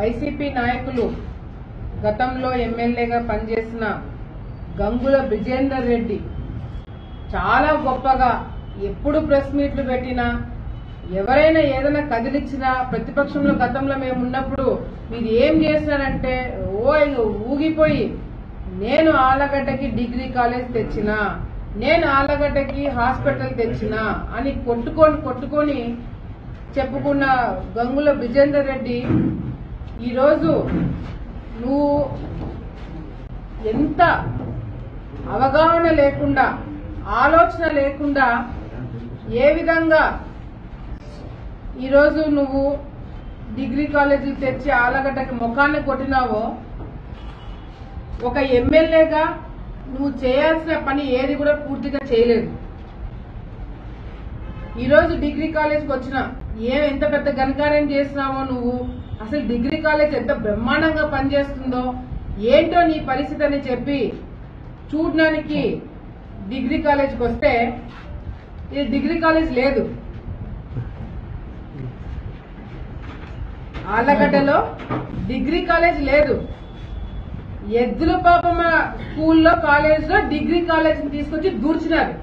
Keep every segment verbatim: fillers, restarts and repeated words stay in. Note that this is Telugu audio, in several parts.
వైసీపీ నాయకులు గతంలో ఎమ్మెల్యేగా పనిచేసిన గంగుల బ్రిజేందర్ రెడ్డి చాలా గొప్పగా ఎప్పుడు ప్రెస్ మీట్లు పెట్టినా ఎవరైనా ఏదైనా కదిలిచ్చినా ప్రతిపక్షంలో గతంలో మేము ఉన్నప్పుడు మీరు ఏం చేసినారంటే ఓ ఊగిపోయి నేను ఆలగడ్డకి డిగ్రీ కాలేజ్ తెచ్చినా, నేను ఆలగడ్డకి హాస్పిటల్ తెచ్చినా అని కొట్టుకొని కొట్టుకొని చెప్పుకున్న గంగుల బ్రిజేందర్ రెడ్డి ఈరోజు నువ్వు ఎంత అవగాహన లేకుండా ఆలోచన లేకుండా ఏ విధంగా ఈరోజు నువ్వు డిగ్రీ కాలేజీలు తెచ్చి ఆలగడ్డకి ముఖాన్ని కొట్టినావో, ఒక ఎమ్మెల్యేగా నువ్వు చేయాల్సిన పని ఏది కూడా పూర్తిగా చేయలేదు. ఈరోజు డిగ్రీ కాలేజ్కి వచ్చిన ఏ ఎంత పెద్ద ఘనకార్యం చేసినావో నువ్వు, అసలు డిగ్రీ కాలేజ్ ఎంత బ్రహ్మాండంగా పనిచేస్తుందో ఏంటో నీ పరిస్థితి అని చెప్పి చూడడానికి డిగ్రీ కాలేజ్కి వస్తే ఇది డిగ్రీ కాలేజ్ లేదు. ఆళ్లగడ్డలో డిగ్రీ కాలేజ్ లేదు. ఎద్దుల పాపమ్మ స్కూల్లో కాలేజ్లో డిగ్రీ కాలేజ్ తీసుకొచ్చి దూర్చినారు.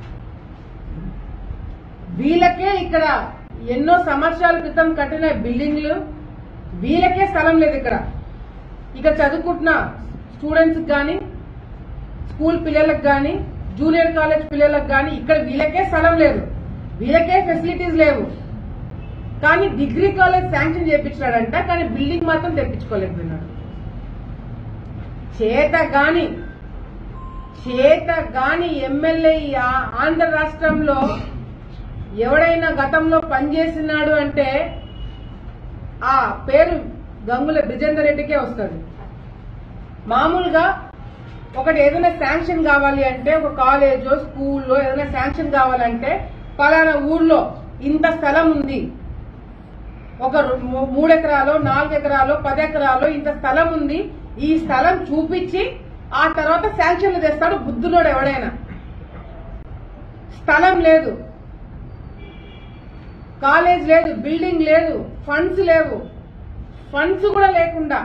వీళ్ళకే ఇక్కడ ఎన్నో సంవత్సరాల క్రితం కట్టిన బిల్డింగ్లు వీళ్ళకే స్థలం లేదు. ఇక్కడ ఇక్కడ చదువుకుంటున్న స్టూడెంట్స్ కానీ, స్కూల్ పిల్లలకు కానీ, జూనియర్ కాలేజ్ పిల్లలకు కానీ ఇక్కడ వీళ్ళకే స్థలం లేదు, వీళ్ళకే ఫెసిలిటీస్ లేవు. కానీ డిగ్రీ కాలేజ్ శాంక్షన్ చేయించాడంట, కానీ బిల్డింగ్ మాత్రం తెప్పించుకోలేకపోయినాడు. చేత గాని చేత గాని ఎమ్మెల్యే ఆంధ్ర రాష్ట్రంలో ఎవడైనా గతంలో పనిచేసినాడు అంటే ఆ పేరు గంగుల బ్రిజేందర్ రెడ్డికే వస్తుంది. మామూలుగా ఒకటి ఏదైనా శాంక్షన్ కావాలి అంటే, ఒక కాలేజో స్కూల్లో ఏదైనా శాంక్షన్ కావాలంటే పలానా ఊర్లో ఇంత స్థలం ఉంది, ఒక మూడెకరాలో నాలుగెకరాలో పదెకరాలో ఇంత స్థలం ఉంది, ఈ స్థలం చూపించి ఆ తర్వాత శాంక్షన్లు తెస్తాడు బుద్ధులోడు ఎవడైనా. స్థలం లేదు, కాలేజ్ లేదు, బిల్డింగ్ లేదు, ఫండ్స్ లేవు. ఫండ్స్ కూడా లేకుండా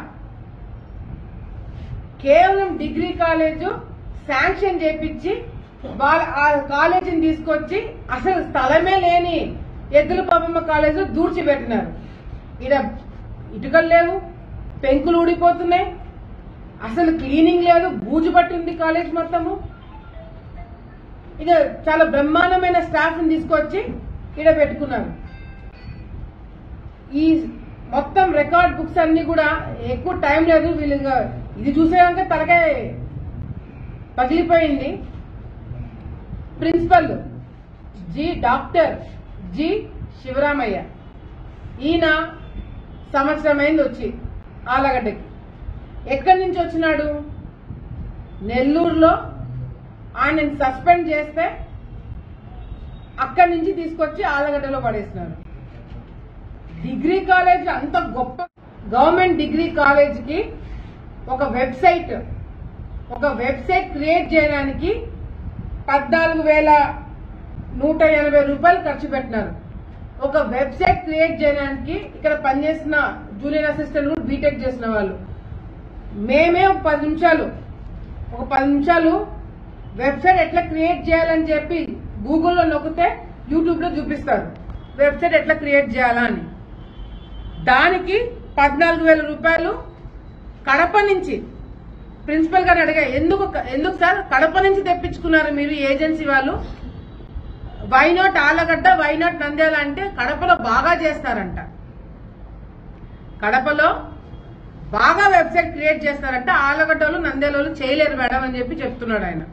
కేవలం డిగ్రీ కాలేజ్ శాంక్షన్ చేపించి ఆ కాలేజీని తీసుకొచ్చి అసలు స్థలమే లేని ఎద్దుల పాపమ్మ కాలేజ్ దూర్చిపెట్టినారు. ఇక్కడ ఇటుకలు లేవు, పెంకులు ఊడిపోతున్నాయి, అసలు క్లీనింగ్ లేదు, బూజు పట్టింది కాలేజ్ మొత్తము. ఇక చాలా బ్రహ్మాండమైన స్టాఫ్ ని తీసుకొచ్చి ఇక్కడ పెట్టుకున్నారు. ఈ మొత్తం రికార్డ్ బుక్స్ అన్ని కూడా ఎక్కువ టైం లేదు వీళ్ళు ఇది చూసేదాక తలకాయ పగిలిపోయింది. Principal G doctor G Sivaramaiah, ఈయన సంవత్సరమైంది వచ్చి ఆలగడ్డకి. ఎక్కడి నుంచి వచ్చినాడు? నెల్లూరులో ఆయన సస్పెండ్ చేస్తే అక్కడి నుంచి తీసుకొచ్చి ఆలగడ్డలో పడేసినారు. డిగ్రీ కాలేజ్ అంత గొప్ప గవర్నమెంట్ డిగ్రీ కాలేజ్ కి ఒక వెబ్సైట్ ఒక వెబ్సైట్ క్రియేట్ చేయడానికి పద్నాలుగు వేల నూట ఎనభై రూపాయలు ఖర్చు పెట్టినారు. ఒక వెబ్సైట్ క్రియేట్ చేయడానికి ఇక్కడ పనిచేసిన జూనియర్ అసిస్టెంట్ బీటెక్ చేసిన వాళ్ళు మేమే ఒక పది నిమిషాలు ఒక పది నిమిషాలు వెబ్సైట్ ఎట్లా క్రియేట్ చేయాలని చెప్పి గూగుల్లో నొక్కితే యూట్యూబ్ లో చూపిస్తారు వెబ్సైట్ ఎట్లా క్రియేట్ చేయాలా అని. దానికి పద్నాలుగు వేల రూపాయలు కడప నుంచి ప్రిన్సిపల్ గారు అడిగా, ఎందుకు ఎందుకు సార్ కడప నుంచి తెప్పించుకున్నారు మీరు ఏజెన్సీ వాళ్ళు? వైనాట్ ఆలగడ్డ, వైనాట్ నంద్యాల అంటే కడపలో బాగా చేస్తారంట, కడపలో బాగా వెబ్సైట్ క్రియేట్ చేస్తారంట, ఆలగడ్డలు నంద్యాలలో చేయలేరు మేడం అని చెప్పి చెప్తున్నాడు ఆయన.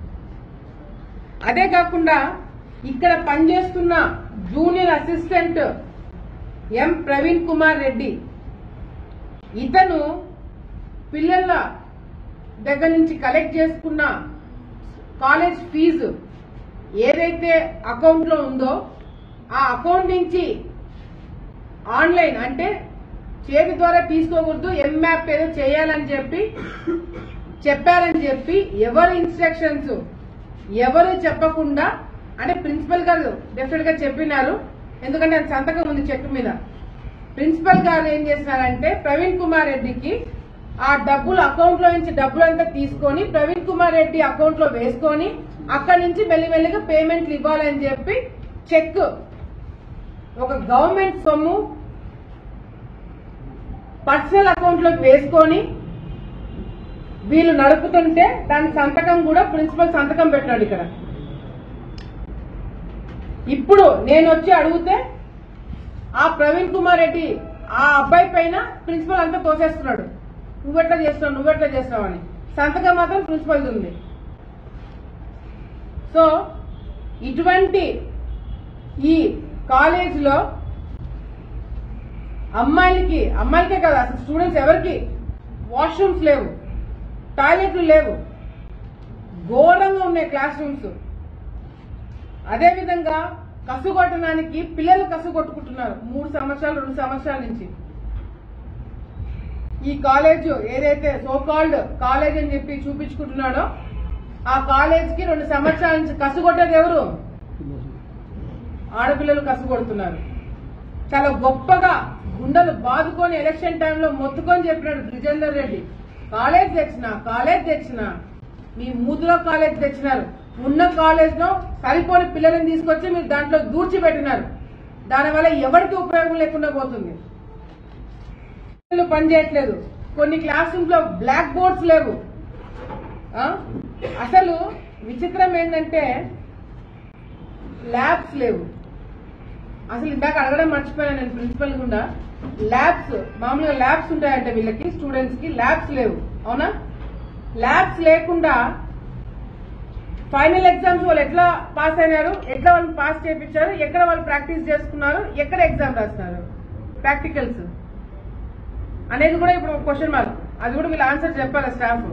అదే కాకుండా ఇక్కడ పనిచేస్తున్న junior assistant M Praveen Kumar Reddy, ఇతను పిల్లల దగ్గర నుంచి కలెక్ట్ చేసుకున్న కాలేజ్ ఫీజు ఏదైతే అకౌంట్ లో ఉందో ఆ అకౌంట్ నుంచి ఆన్లైన్ అంటే చేతి ద్వారా తీసుకోకూడదు, ఎంమ్యాప్ ఏదో చేయాలని చెప్పి చెప్పారని చెప్పి ఎవరు ఇన్స్ట్రక్షన్స్ ఎవరు చెప్పకుండా, అంటే ప్రిన్సిపల్ గారు డెఫినెట్ గా చెప్పినారు, ఎందుకంటే ఆయన సంతకం ఉంది చెక్ మీద. ప్రిన్సిపల్ గారు ఏం చేసినారంటే ప్రవీణ్ కుమార్ రెడ్డికి ఆ డబ్బులు అకౌంట్ లో నుంచి డబ్బులు అంతా తీసుకొని ప్రవీణ్ కుమార్ రెడ్డి అకౌంట్ లో వేసుకొని అక్కడి నుంచి మెల్లిమెల్లిగా పేమెంట్లు ఇవ్వాలని చెప్పి చెక్ ఒక గవర్నమెంట్ సొమ్ము పర్సనల్ అకౌంట్ లోకి వేసుకొని వీళ్ళు నడుపుతుంటే దాని సంతకం కూడా ప్రిన్సిపల్ సంతకం పెట్టాడు ఇక్కడ. ఇప్పుడు నేను వచ్చి అడిగితే ఆ ప్రవీణ్ కుమార్ రెడ్డి ఆ అబ్బాయి పైన ప్రిన్సిపల్ అంతా తోసేస్తున్నాడు, నువ్వెట్లా చేస్తున్నావు నువ్వెట్లా చేస్తున్నావు అని. సంతకం మాత్రం ప్రిన్సిపల్ ఉంది. సో ఇటువంటి ఈ కాలేజీలో అమ్మాయిలకి అమ్మాయిలకే కదా అసలు స్టూడెంట్స్ ఎవరికి వాష్రూమ్స్ లేవు, టాయిలెట్లు లేవు, ఘోరంగా ఉన్నాయి క్లాస్ రూమ్స్. అదేవిధంగా కసు కొట్టడానికి పిల్లలు కసు కొట్టుకుంటున్నారు మూడు సంవత్సరాలు రెండు సంవత్సరాల నుంచి. ఈ కాలేజ్ ఏదైతే సోకాల్డ్ కాలేజ్ అని చెప్పి చూపించుకుంటున్నాడో ఆ కాలేజ్ కి రెండు సంవత్సరాల నుంచి కసు కొట్టేది ఎవరు? ఆడపిల్లలు కసు కొడుతున్నారు. చాలా గొప్పగా గుండెలు బాదుకొని ఎలక్షన్ టైంలో మొత్తుకొని చెప్పినాడు బ్రిజేందర్ రెడ్డి, కాలేజ్ తెచ్చిన కాలేజ్ తెచ్చిన మీ మూతులో కాలేజ్ తెచ్చినారు, ఉన్న కాలేజ్ లో సరిపోని పిల్లలను తీసుకొచ్చి మీరు దాంట్లో దూర్చిపెట్టినారు, దానివల్ల ఎవరికి ఉపయోగం లేకుండా పోతుంది. పనిచేయట్లేదు, కొన్ని క్లాస్ రూమ్స్ లో బ్లాక్ బోర్డ్స్ లేవు. అసలు విచిత్రం ఏంటంటే ల్యాబ్స్ లేవు. అసలు ఇందాక అడగడం మర్చిపోయాను నేను ప్రిన్సిపల్ గుండా. ల్యాబ్స్ మామూలుగా ల్యాబ్స్ ఉంటాయంటే వీళ్ళకి స్టూడెంట్స్ కి ల్యాబ్స్ లేవు, అవునా? ల్యాబ్స్ లేకుండా ఫైనల్ ఎగ్జామ్స్ వాళ్ళు ఎట్లా పాస్ అయినారు, ఎట్లా వాళ్ళు పాస్ చేయించారు, ఎక్కడ వాళ్ళు ప్రాక్టీస్ చేసుకున్నారు, ఎక్కడ ఎగ్జామ్ రాస్తున్నారు, ప్రాక్టికల్స్ అనేది కూడా ఇప్పుడు క్వశ్చన్ మార్క్. అది కూడా వీళ్ళు ఆన్సర్ చెప్పాలి స్టాఫ్.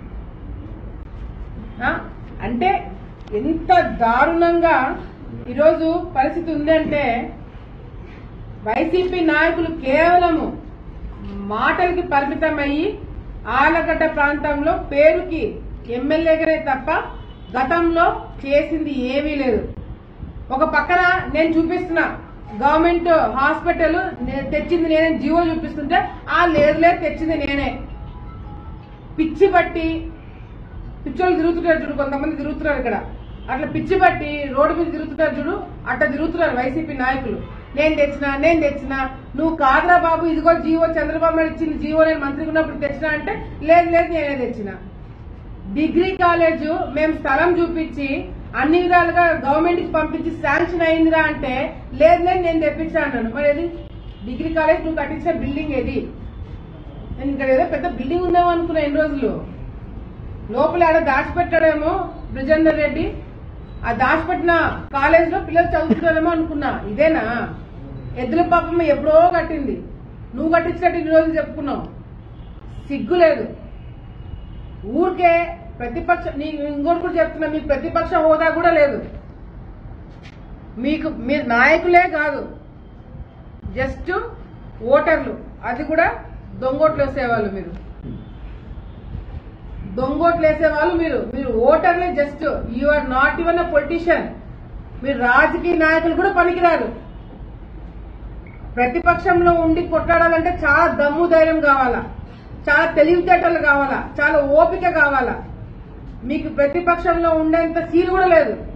అంటే ఎంత దారుణంగా ఈరోజు పరిస్థితి ఉందంటే వైసీపీ నాయకులు కేవలము మాటలకి పరిమితమయ్యి ఆలగడ్డ ప్రాంతంలో పేరుకి ఎమ్మెల్యేగానే తప్ప గతంలో చేసింది ఏమీ లేదు. ఒక పక్కన నేను చూపిస్తున్నా గవర్నమెంట్ హాస్పిటల్ తెచ్చింది నేనే, జీవో చూపిస్తుంటే ఆ లేదు లేదు తెచ్చింది నేనే. పిచ్చి బట్టి పిచ్చోళ్ళు తిరుగుతున్నారు చూడు, కొంతమంది తిరుగుతున్నారు ఇక్కడ, అట్లా పిచ్చి బట్టి రోడ్డు మీద తిరుగుతున్నారు చూడు, అట్లా తిరుగుతున్నారు వైసీపీ నాయకులు. నేను తెచ్చినా నేను తెచ్చినా నువ్వు కాదురా బాబు, ఇదిగో జీవో చంద్రబాబు నాయుడు ఇచ్చింది జీవో, నేను మంత్రిగా ఉన్నప్పుడు తెచ్చినా అంటే లేదు లేదు నేనే తెచ్చిన. డిగ్రీ కాలేజ్ మేము స్థలం చూపించి అన్ని విధాలుగా గవర్నమెంట్ కి పంపించి శాంక్షన్ అయిందిరా అంటే లేదు లేదు నేను తెప్పించా అన్నాను. మరి ఏది డిగ్రీ కాలేజ్ నువ్వు కట్టించిన బిల్డింగ్ ఏది? నేను ఇక్కడ ఏదో పెద్ద బిల్డింగ్ ఉందేమో అనుకున్నా ఎన్ని రోజులు. లోపల ఆడ దాచిపెట్టాడేమో బ్రిజేందర్ రెడ్డి, ఆ దాచిపెట్టిన కాలేజ్ లో పిల్లలు చదువుతున్నారేమో అనుకున్నా. ఇదేనా? ఎద్దుల పాపం ఎప్పుడో కట్టింది, నువ్వు కట్టించినట్టు ఇన్ని రోజులు చెప్పుకున్నావు. సిగ్గు లేదు. ఊరికే ప్రతిపక్ష నీ ఇంకోటి కూడా చెప్తున్నా, మీకు ప్రతిపక్ష హోదా కూడా లేదు. మీకు మీరు నాయకులే కాదు, జస్ట్ ఓటర్లు, అది కూడా దొంగోట్లు వేసేవాళ్ళు. మీరు దొంగోట్లు వేసేవాళ్ళు మీరు మీరు ఓటర్లే. Just you are not even a politician. మీరు రాజకీయ నాయకులు కూడా పనికిరారు. ప్రతిపక్షంలో ఉండి కొట్లాడాలంటే చాలా దమ్ము ధైర్యం కావాలా, చాలా తెలివితేటలు కావాలా, చాలా ఓపిక కావాలా. మీకు ప్రతిపక్షంలో ఉండేంత సీన్ కూడా లేదు.